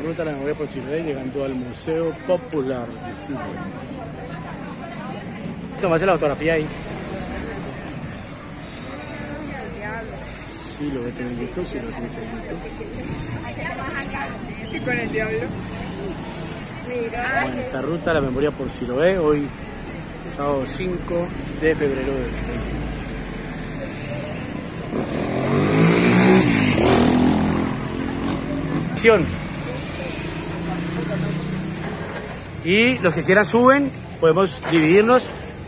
Ruta de la Memoria por Siloé, llegando al Museo Popular de Siloé. Tomarse la fotografía ahí. Siloé Tenelito, Siloé Tenelito. Y con el diablo. Mira. Bueno, esta ruta de la memoria por Siloé, hoy sábado 5 de febrero de 2020. Y los que quieran suben, podemos dividirnos.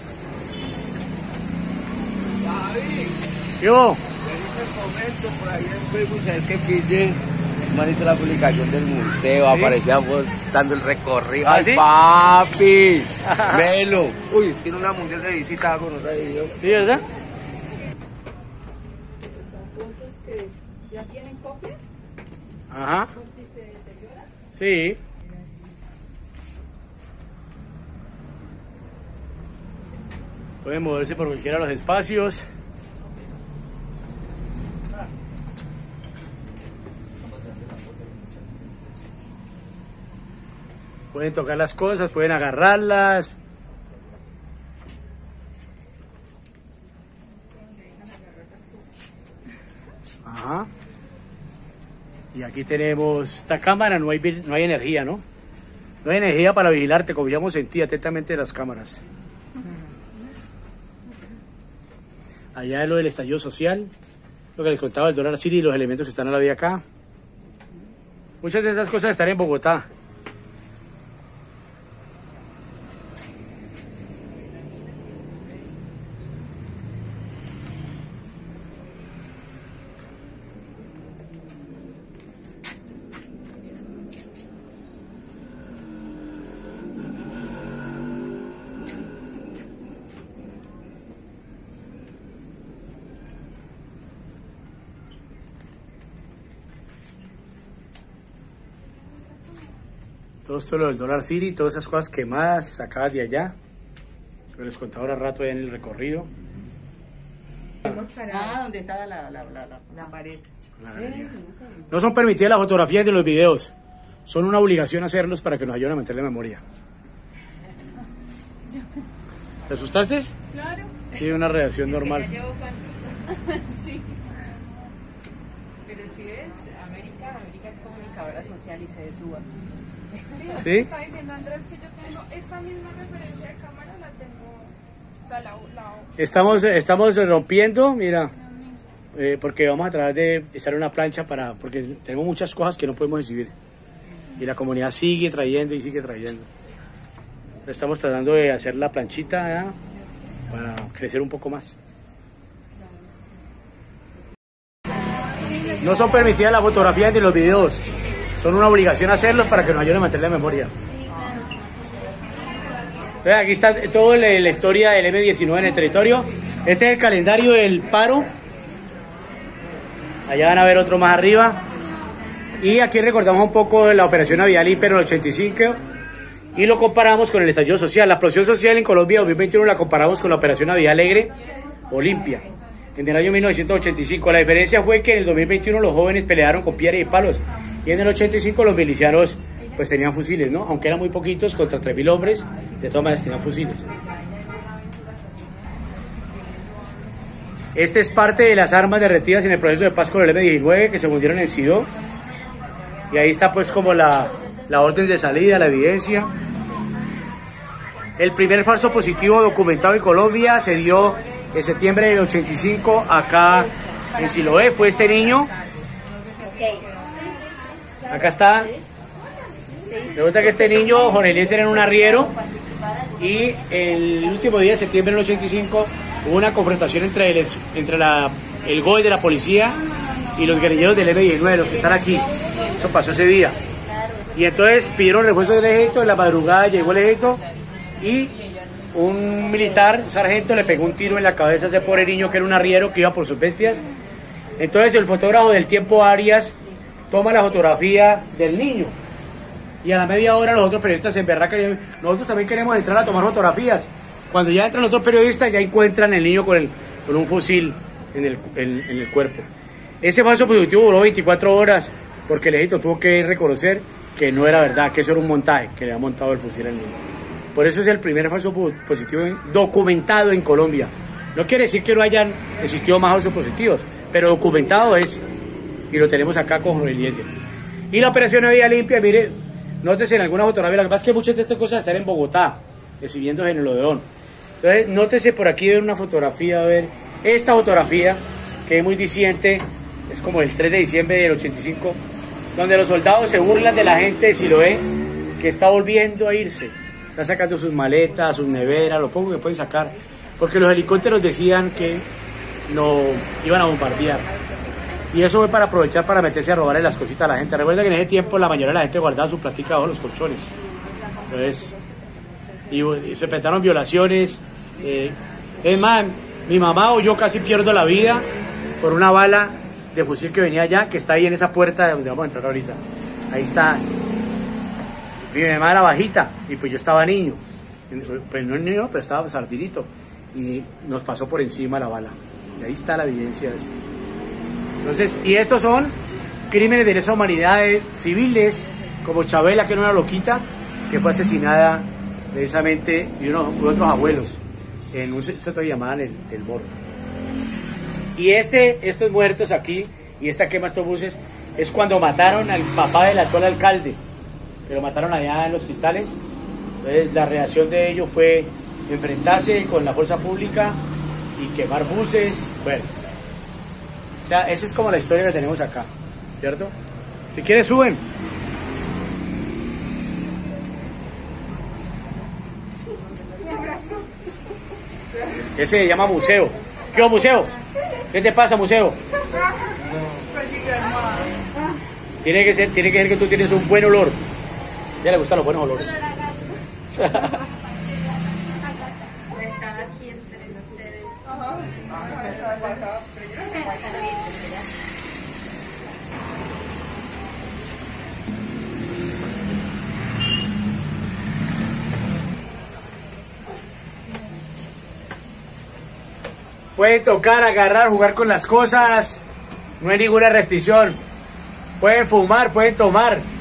Yo. Por ahí en Facebook, ¿sabes qué pille? Man hizo la publicación del museo, ¿sí? Aparecía vos dando el recorrido. ¿Ah, ¡Ay, sí? papi! ¡Velo! Uy, tiene una mundial de visita con nosotros. ¿Sí, verdad? Son puntos que ya tienen copias. Ajá. Por si se deteriora. Sí. Pueden moverse por cualquiera de los espacios. Pueden tocar las cosas, pueden agarrarlas. Ajá. Y aquí tenemos esta cámara, no hay energía, ¿no? No hay energía para vigilarte, confiamos en ti atentamente de las cámaras. Allá es lo del estallido social, lo que les contaba el dólar City y los elementos que están a la vía acá. Muchas de esas cosas están en Bogotá. Todo esto lo del Dollar City, todas esas cosas quemadas, sacadas de allá. Que les contaba ahora rato allá en el recorrido. Donde estaba la pared. No son permitidas las fotografías de los videos. Son una obligación hacerlos para que nos ayuden a mantener la memoria. ¿Te asustaste? Claro. Sí, una reacción normal. Ya llevo sí. Pero si ves, América es comunicadora social y se desúa. ¿Sí? Está diciendo Andrés que yo tengo esta misma referencia de cámara, la tengo, o sea, Estamos rompiendo, mira, porque vamos a tratar de echar una plancha porque tenemos muchas cosas que no podemos exhibir. Y la comunidad sigue trayendo y sigue trayendo. Entonces estamos tratando de hacer la planchita ¿ya? Para crecer un poco más. No son permitidas las fotografías ni los videos. Son una obligación hacerlos para que nos ayuden a mantener la memoria. Entonces aquí está toda la historia del M19 en el territorio. Este es el calendario del paro. Allá van a ver otro más arriba. Y aquí recordamos un poco de la operación Avial Hiper en el 85 y lo comparamos con el estallido social. La explosión social en Colombia 2021 la comparamos con la operación Avial Alegre Olimpia en el año 1985. La diferencia fue que en el 2021 los jóvenes pelearon con piedras y palos. Y en el 85 los milicianos pues tenían fusiles, ¿no? Aunque eran muy poquitos, contra 3.000 hombres, de todas maneras tenían fusiles. Este es parte de las armas derretidas en el proceso de paz con el M19 que se fundieron en Sidó. Y ahí está pues como la orden de salida, la evidencia. El primer falso positivo documentado en Colombia se dio en septiembre del 85 acá en Siloé. Fue este niño. Acá está. Resulta que este niño, Jorge Eliezer, era un arriero y el último día de septiembre del 85 hubo una confrontación entre el GOI de la policía y los guerrilleros del M19, los que están aquí. Eso pasó ese día. Y entonces pidieron refuerzos del ejército, en la madrugada llegó el ejército y un militar, un sargento, le pegó un tiro en la cabeza a ese pobre niño que era un arriero que iba por sus bestias. Entonces el fotógrafo del Tiempo Arias toma la fotografía del niño y a la media hora los otros periodistas se emberracan y nosotros también queremos entrar a tomar fotografías. Cuando ya entran los otros periodistas ya encuentran el niño con un fusil en el cuerpo. Ese falso positivo duró 24 horas porque el ejército tuvo que reconocer que no era verdad, que eso era un montaje, que le había montado el fusil al niño. Por eso es el primer falso positivo documentado en Colombia. No quiere decir que no hayan existido más falsos positivos, pero documentado es, y lo tenemos acá con Jorge Eliezer. Y la operación Vía Limpia, mire, nótese en alguna fotografía, lo que pasa es que muchas de estas cosas están en Bogotá, exhibiéndose en el Odeón. Entonces, nótese por aquí, ver una fotografía, a ver, esta fotografía, que es muy diciente, es como el 3 de diciembre del 85, donde los soldados se burlan de la gente de Siloé, que está volviendo a irse. Está sacando sus maletas, sus neveras, lo poco que pueden sacar, porque los helicópteros decían que no iban a bombardear. Y eso fue para aprovechar para meterse a robarle las cositas a la gente. Recuerda que en ese tiempo la mayoría de la gente guardaba su plática bajo los colchones. Entonces, y se presentaron violaciones. Es más, mi mamá o yo casi pierdo la vida por una bala de fusil que venía allá, que está ahí en esa puerta donde vamos a entrar ahorita. Ahí está. Mi mamá era bajita y pues yo estaba niño. Pues no niño, pero estaba sardinito. Y nos pasó por encima la bala. Y ahí está la evidencia de esto. Entonces, y estos son crímenes de lesa humanidad civiles, como Chabela, que era una loquita, que fue asesinada precisamente, y otros abuelos, en un centro que llamaban el Morro. Y estos muertos aquí, y esta quema estos buses, es cuando mataron al papá del actual alcalde, que lo mataron allá en Los Cristales. Entonces, la reacción de ellos fue enfrentarse con la fuerza pública y quemar buses, bueno. O sea, esa es como la historia que tenemos acá, ¿cierto? Si quieres, suben. Ese se llama museo. ¿Qué va, museo? ¿Qué te pasa, museo? Tiene que ser que tú tienes un buen olor. Ya le gustan los buenos olores. Pueden tocar, agarrar, jugar con las cosas, no hay ninguna restricción. Pueden fumar, pueden tomar.